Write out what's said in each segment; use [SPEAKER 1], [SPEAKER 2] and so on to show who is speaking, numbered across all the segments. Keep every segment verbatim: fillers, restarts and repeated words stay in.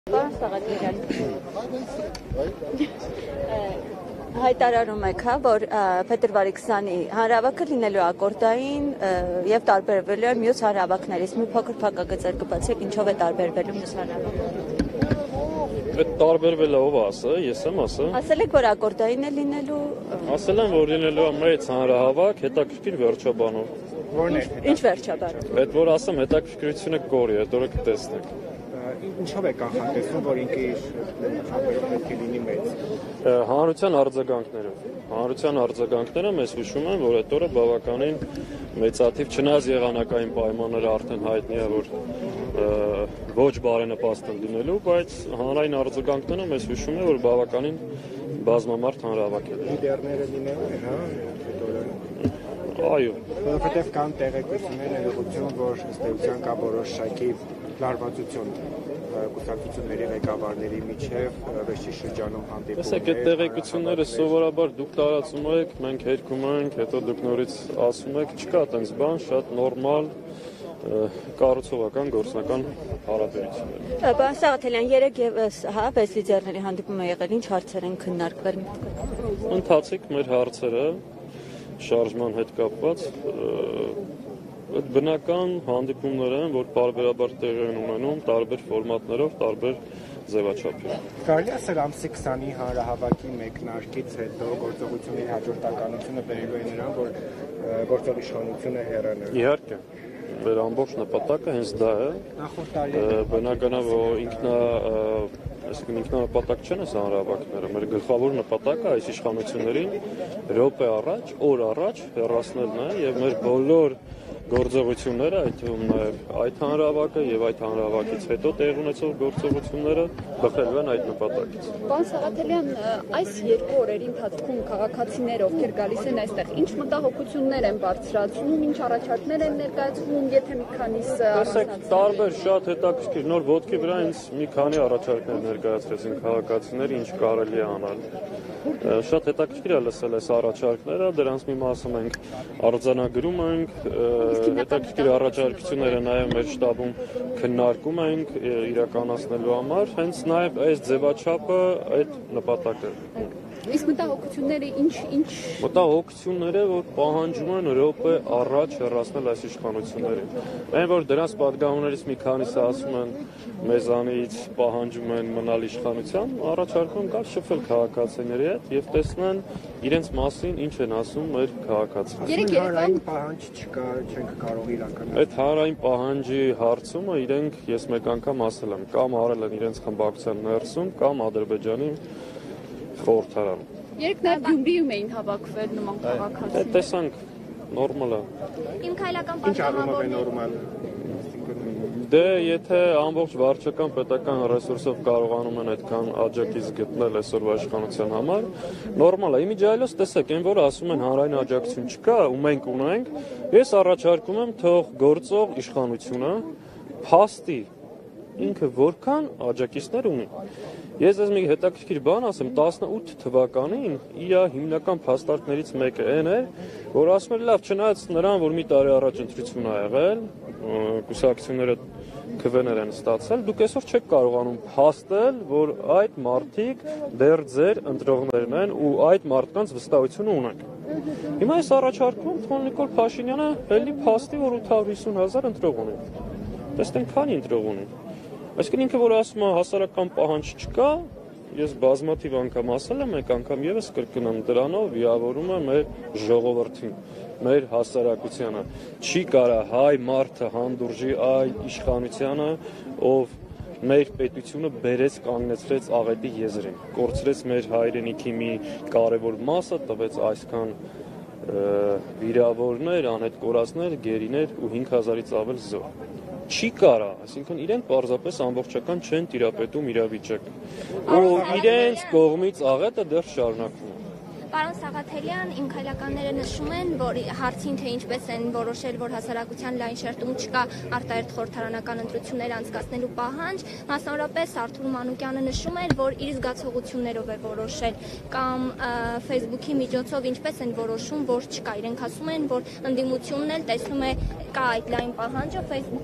[SPEAKER 1] Պարոն Սաղաթելյան, հայտարարում եք, հա, որ փետրվարի քսանի հանրահավաքը լինելու ակորդային եւ տարբերվելու է մյուս հանրահավաքներից։ Մի փոքր փակագծեր կբացեք, ինչով է տարբերվելու մյուս հանրահավաքը։
[SPEAKER 2] Այդ տարբերվելը ով ասա, ես եմ ասա։
[SPEAKER 1] Ասել եք, որ ակորդային է լինելու։
[SPEAKER 2] Ասել եմ, որ լինելու է մեծ հանրահավաք, հետաքրքիր վերջաբանով։
[SPEAKER 3] Որն է։
[SPEAKER 1] Ինչ վերջաբանով։
[SPEAKER 2] Այդ որ ասեմ, հետաքրքրությունը կորի, այդ օրը կտեսնեք։
[SPEAKER 3] Ինչով է կանխատեսում, որ ինքը իր չափերով պետք է լինի մեծ։
[SPEAKER 2] Հանրության արձագանքներով։ Հանրության արձագանքները մեզ հուշում են, որ այդ օրը բավականին մեծաթիվ չնայած եղանակային պայմանները արդեն հայտնի է, որ ոչ բարենպաստ են լինելու, բայց հանրային արձագանքները մեզ հուշում են, որ բավականին բազմամարդ հանրահավաք է։
[SPEAKER 3] Լիդերները լինելու են, հա, այդ օրը։
[SPEAKER 2] Այո։
[SPEAKER 3] Որովհետև կան տեղեկություններ, ներողություն, որ ըստ էության կա որոշակի լարվածություն կուսակցությունների ղեկավարների միջև վերջի շրջանում հանդիպում։
[SPEAKER 2] Տեսեք, այդ տեղեկությունները սովորաբար դուք տարածում եք, մենք հերքում ենք, հետո դուք նորից ասում եք, չկա այդպես բան, շատ նորմալ կառուցողական գործնական հարաբերություններ։
[SPEAKER 1] Պարոն Սաղաթելյան, երեք եւս, հա, վեց լիդերների հանդիպում է եղել, ինչ հարցեր են քննարկվել։
[SPEAKER 2] Ընթացիկ մեր հարցերը շարժման հետ կապված այդ բնական հանդիպումներ են, որ պարբերաբար տեղի են ունենում տարբեր ֆորմատներով, տարբեր ձևաչափերով։
[SPEAKER 3] Կարելի է ասել ամսի քսանի հանրահավաքի մեկնարկից հետո գործողությունների հաջորդականությունը բերելու է նրան, որ գործող իշխանությունը հեռանա։
[SPEAKER 2] Իհարկե, մեր ամբողջ նպատակը հենց դա է։
[SPEAKER 3] Նախորդ տարի
[SPEAKER 2] բնական է, որ ինքնա այսինքն ինքնանպատակ չեն այս հանրահավաքները, մեր գլխավոր նպատակը այս իշխանություններին րոպե առաջ, օր առաջ հեռացնելն է եւ մեր բոլոր գործողությունները, այդ թվում նաև այդ հանրահավաքը եւ այդ հանրահավաքից հետո տեղ ունեցող գործողությունները բխելու են այդ նպատակից։
[SPEAKER 4] Պարոն Սաղաթելյան, այս երկու օրերի ընթացքում քաղաքացիները, ովքեր գալիս են այստեղ, ինչ մտահոգություններ են բարձրացնում, ինչ առաջարկներ են ներկայացնում, եթե մի քանիսը
[SPEAKER 2] Տեսեք, տարբեր շատ հետաքրքիր նոր ոտքի վրա ինձ մի քանի առաջարկներ ներկայացրեցին քաղաքացիները, ինչ կարելի է անել։ Շատ հետաքրքիր է լսել այս առաջարկները, դրանց մի մասը մենք արձանագրում ենք, հետաքրքիր առաջարկությունները նաև մեր շտաբում քննարկում ենք իրականացնելու համար, հենց նաև այս ձևաչափը այդ նպատակը։
[SPEAKER 4] Իսկ մտահոգությունները ինչ ինչ
[SPEAKER 2] Մտահոգությունները, որ պահանջում են րոպե առաջ հեռացնել այս իշխանություններին։ Այն որ դրանց պատգամներից մի քանիսը ասում են մեզանից պահանջում են մնալ իշխանության, առաջարկում գալ շփվել քաղաքացիների հետ եւ տեսնեն իրենց մասին ինչ են ասում մեր քաղաքացիները։
[SPEAKER 3] Հանրային պահանջ չկա, չենք կարող իրականացնել։
[SPEAKER 2] Այդ հանրային պահանջի հարցումը իրենք ես մեկ անգամ ասել եմ, կամ արել են իրենց խմբակցության ներսում, կամ Ադրբեջանի խորհրդարան։
[SPEAKER 4] Երեք նաև Գյումրիում էին հավաքվել նման քաղաքացիներ։
[SPEAKER 2] Տեսանք, նորմալ է։
[SPEAKER 5] Իմ քայլական
[SPEAKER 3] Ինչ առումով է նորմալ։
[SPEAKER 2] Դե եթե ամբողջ վարչական պետական ռեսուրսով կարողանում են այդքան աջակից գտնել այսօրվա իշխանության համար, նորմալ է։ Իմիջիայլոց տեսեք, այն որ ասում են հանրային աջակցություն չկա ու մենք ունենք, ես առաջարկում եմ թող գործող իշխանությունը փաստի ինքը որքան աջակիցներ ունի։ Ես ես մի հետաքրքիր բան ասեմ, տասնութ թվականին իր հիմնական փաստարկներից մեկը այն է, որ ասում են լավ, չնայած նրան, որ մի տարի առաջ ընտրություն ա եղել, կուսակցությունները քվեներ են ստացել, դուք այսօր չեք կարողանում փաստել, որ այդ մարդիկ դեռ ձեր ընտրողներն են ու այդ մարդկանց վստահությունը ունեն։ Հիմա այս առաջարկում թող Նիկոլ Փաշինյանը ելի փաստի, որ ութ հարյուր հիսուն հազար ընտրող ունի։ Տեսնենք քանի ընտրող ունի։ Այսինքն ինքը որ ասում է հասարակական պահանջ չկա, ես բազմաթիվ անգամ ասել եմ, մեկ անգամ եւս կրկնեմ, դրանով վիավորում է մեր ժողովրդին, մեր հասարակությանը։ Չի կարա հայ մարդը հանդուրժի այդ իշխանությանը, ով մեր պետությունը բերեց կանգնեցրեց աղետի եզրին, կորցրեց մեր հայրենիքի մի կարևոր մասը, տվեց այսքան վիրավորներ, անհետ կորածներ, գերիներ ու հինգ հազարից ավել զոհ։ Չի կարա, այսինքն իրենք պարզապես ամբողջական չեն տիրապետում իրավիճակը։ Ու իրենց կողմից աղետը դեռ շարունակվում է։
[SPEAKER 5] Պարոն Սաղաթելյան, իմ քայլականները նշում են, որ հարցին թե ինչպես են որոշել, որ հասարակության լայն շերտում չկա արտահերթ խորհրդարանական ընտրություններ անցկացնելու պահանջ, մասնավորապես Արթուր Մանուկյանը նշում էր, որ իր զգացողություններով է որոշել, կամ Facebook-ի միջոցով ինչպես են որոշում, որ չկա։ Իրենք ասում են, որ ընդդիմությունն էլ տեսնում է կա այդ լայն պահանջը Facebook-ով։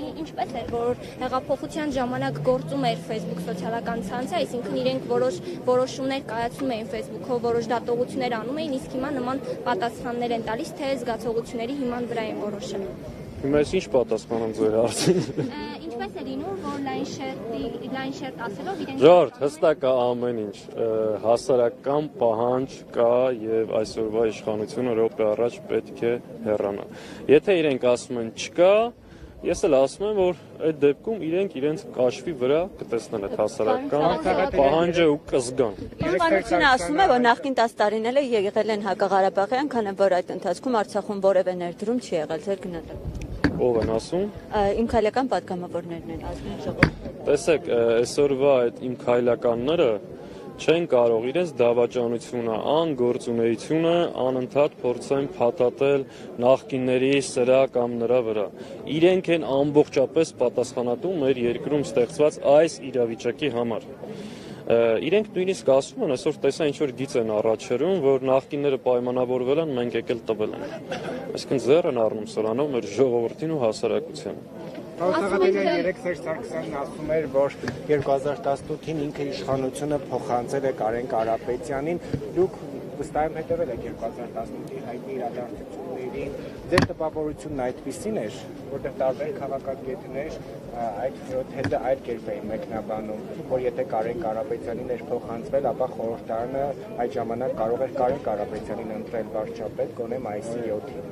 [SPEAKER 5] ինչպես էր, որ հեղափոխության ժամանակ գործում էր Facebook սոցիալական ցանցը, այսինքն իրենք որոշ որոշումներ կայացնում էին Facebook-ով, որոշ դատողություններ անում էին, իսկ հիմա նման պատասխաններ են տալիս, թե զգացողությունների հիման վրա են որոշել։
[SPEAKER 2] Հիմա ես ինչ պատասխանեմ ձեր հարցին։
[SPEAKER 5] Ինչպես է լինում, որ լայն շերտի լայն շերտ ասելով իրենք
[SPEAKER 2] Ժորդ, հստակ է ամեն ինչ, հասարակական պահանջ կա եւ այսօրվա իշխանությունը րոպե առաջ պետք է հեռանա։ Եթե իրենք ասում են չկա, ես էլ ասում եմ, որ այդ դեպքում իրենք իրենց կաշվի վրա կտեսնեն այդ հասարակական պահանջը ու կզգան։
[SPEAKER 1] Իշխանությունը ասում է, որ նախկին տասը տարիները եղել են հակաղարաբաղյան, քանի որ այդ ընթացքում Արցախում որևէ ներդրում չի եղել ձեր գնահատականը։
[SPEAKER 2] Ով են ասում։
[SPEAKER 1] Իմ քայլական պատգամավորներն են ազգային ժողովում։
[SPEAKER 2] Տեսեք, այսօրվա այդ իմ քայլականները չեն կարող իրենց դավաճանությունը, անգործունեությունը անընդհատ փորձեն փաթաթել նախկինների սրա կամ նրա վրա։ Իրենք են ամբողջապես պատասխանատու մեր երկրում ստեղծված այս իրավիճակի համար։ Իրենք նույնիսկ ասում են, այսօր տեսա ինչ-որ գիծ են առաջերում, որ նախկինները պայմանավորվել են, մենք եկել տվել են։ Այսինքն ձեռ են առնում սրանով մեր ժողովրդին ու հասարակությանը։
[SPEAKER 3] Քաղաքացիական երեք Սերժ Սարգսյանն ասում էր, որ երկու հազար տասնութին ինքը իշխանությունը փոխանցել է Կարեն Կարապետյանին, դուք վստահ եմ հետևել եք երկու հազար տասնութի հայտնի իրադարձություններին, ձեր տպավորությունն այդպիսին էր, որտեղ տարբեր քաղաքագետներ այդ հետը այլ կերպ էին մեկնաբանում, որ եթե Կարեն Կարապետյանին էր փոխանցվել, ապա խորհրդարանը այդ ժամանակ կարող էր Կարեն Կարապետյանին ընտրել վարչապետ գոնե մայիսի յոթին։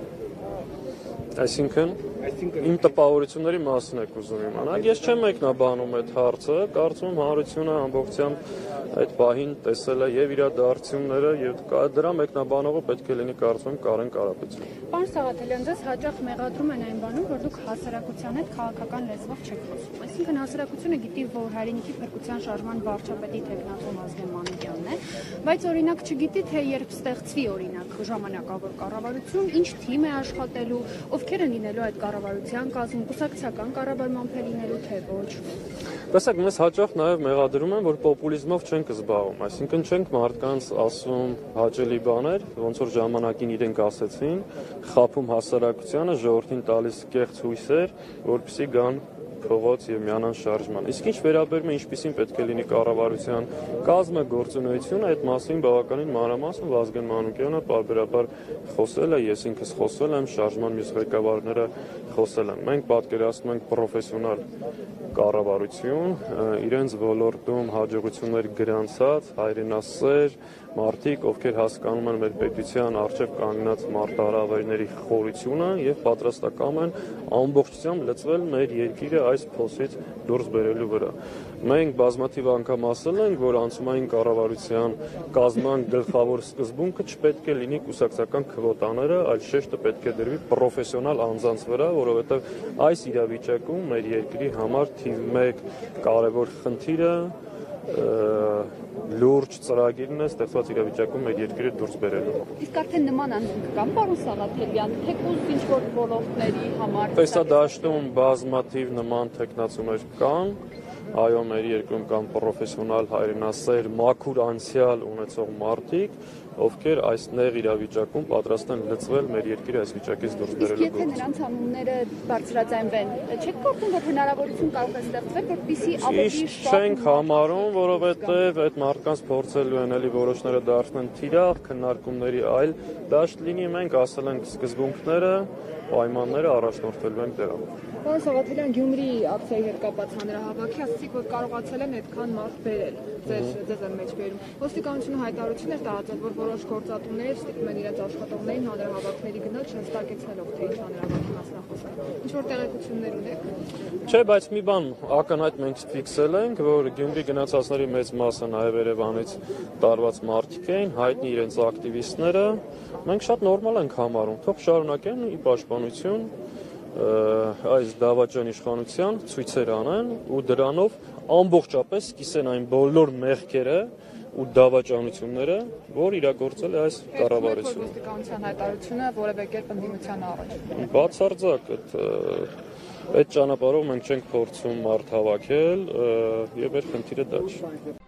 [SPEAKER 2] Այսինքն իմ տպավորությունների մասին եք ուզում իմանալ։ Ես չեմ մեկնաբանում այդ հարցը, կարծում եմ հանրությունը ամբողջությամբ այդ պահին տեսել է եւ իրադարձությունները եւ դրա մեկնաբանողը պետք է լինի կարծում եմ Կարեն Կարապետյանը։
[SPEAKER 4] Պարոն Սաղաթելյան, ձեզ հաճախ մեղադրում են այն բանում, որ դուք հասարակության հետ քաղաքական լեզվով չեք խոսում։ Այսինքն հասարակությունը գիտի, որ հայրենիքի փրկության շարժման վարչապետի տեխնատոն Ազգեն Մանուկյանն է, բայց օրինակ չգիտի, թե երբ ստեղծվի օրինակ ժամանակավոր կառավարություն, ինչ թիմ է աշխատելու, ովքեր են լինելու այդ կառավարության կազմում, կուսակցական կառավարման է լինելու, թե ոչ։
[SPEAKER 2] Տեսեք, մեզ հաճախ նաև մեղադրում են, որ պոպուլիզմով չենք զբաղվում, այսինքն չենք մարդկանց ասում հաճելի բաներ, ոնց որ ժամանակին իրենք ասեցին, խաբում հասարակությանը, ժողովրդին տալիս կեղծ հույսեր, որպեսզի գան փողոց եւ միանան շարժման։ Իսկ ինչ վերաբերում է ինչպիսին պետք է լինի կառավարության կազմը, գործունեությունը, այդ մասին բավականին մանրամասն Ազգեն Մանուկյանը պարբերաբար խոսել է, ես ինքս խոսել եմ, շարժման մյուս ղեկավարները խոսել են։ Մենք պատկերացնում ենք պրոֆեսիոնալ կառավարություն, իրենց ոլորտում հաջողություններ գրանցած, հայրենասեր մարդիկ, ովքեր հասկանում են մեր պետության առջև կանգնած մարտահրավերների խորությունը եւ պատրաստական են ամբողջությամբ լծվել մեր երկիրը այս փոսից դուրս բերելու վրա։ Մենք բազմաթիվ անգամ ասել ենք, որ անցումային կառավարության կազմման գլխավոր սկզբունքը չպետք է լինի կուսակցական քվոտաները, այլ շեշտը պետք է դրվի պրոֆեսիոնալ անձանց վրա, որովհետեւ այս իրավիճակում մեր երկրի համար թիվ մեկ կարևոր խնդիրը լուրջ ծրագիրն է ստեղծված իրավիճակում մեր երկիրը դուրս բերելու։
[SPEAKER 4] Իսկ արդեն նման անձինք կան, պարոն Սաղաթելյան, թեկուզ ինչ-որ ոլորտների համար։
[SPEAKER 2] Տեսադաշտում բազմաթիվ նման թեկնածուներ կան, այո, մեր երկրում կան պրոֆեսիոնալ հայրենասեր մաքուր անցյալ ունեցող մարդիկ, ովքեր այս նեղ իրավիճակում պատրաստ են լծվել մեր երկիրը այս վիճակից դուրս բերելու
[SPEAKER 4] գործում։ Իսկ եթե նրանց անունները բարձրաձայնվեն, չեք կարծում, որ հնարավորություն կարող է ստեղծվել, որպեսզի ավելի
[SPEAKER 2] շատ չենք համարում, որովհետև այդ մարդկանց փորձելու են էլի որոշները դարձնել թիրախ քննարկումների այլ դաշտ լինի, մենք ասել ենք սկզբունքները, պայմանները առաջնորդվելու ենք դրով։
[SPEAKER 4] Պարոն Սաղաթելյան, Գյումրի ակցիայի հետ կապված հանրահավաքի ասացիք, որ կարողացել են այդքան մարդ բերել, ձեզ ձեզ են մեջ բերում։ Ոստիկանությունը հայտարարություն էր տարածել, որ որոշ գործատուներ ստիպում են իրենց աշխատողներին հանրահավաքների գնալ, չհստակեցնելով, թե ինչ հանրահավաքի մասն է խոսքը։ Ինչ-որ տեղեկություններ ունեք։
[SPEAKER 2] Չէ, բայց մի բան ակնհայտ մենք ֆիքսել ենք, որ Գյումրի գնացածների մեծ մասը նաև Երևանից տարված մարդիկ էին, հայտնի իրենց ակտիվիստները։ Մենք շատ նորմալ ենք համարում, թող շարունակեն ի պաշտպանություն այս դավաճան իշխանության ցույցեր անեն ու դրանով ամբողջապես սկսեն այն բոլոր մեղքերը ու դավաճանությունները, որ իրագործել է այս կառավարությունը։
[SPEAKER 4] Ոստիկանության հայտարարությունը որևէ կերպ ընդդիմության առաջ։
[SPEAKER 2] Բացարձակ այդ այդ ճանապարհով մենք չենք փորձում մարդ հավաքել եւ մեր խնդիրը դա չէ։